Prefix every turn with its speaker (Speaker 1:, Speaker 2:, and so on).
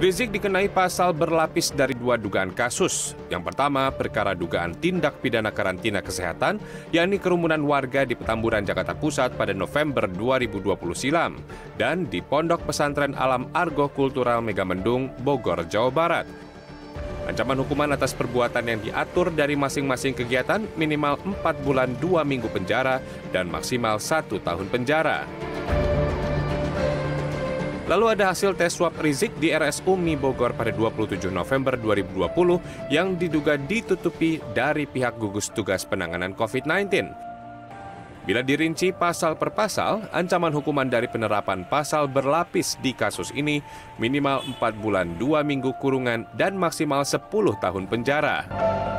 Speaker 1: Rizik dikenai pasal berlapis dari 2 dugaan kasus. Yang pertama, perkara dugaan tindak pidana karantina kesehatan, yakni kerumunan warga di Petamburan, Jakarta Pusat pada November 2020 silam, dan di Pondok Pesantren Alam Argo Kultural Megamendung, Bogor, Jawa Barat. Ancaman hukuman atas perbuatan yang diatur dari masing-masing kegiatan minimal 4 bulan 2 minggu penjara dan maksimal 1 tahun penjara. Lalu ada hasil tes swab Rizik di RS UMI Bogor pada 27 November 2020 yang diduga ditutupi dari pihak gugus tugas penanganan COVID-19. Bila dirinci pasal per pasal, ancaman hukuman dari penerapan pasal berlapis di kasus ini minimal 4 bulan 2 minggu kurungan dan maksimal 10 tahun penjara.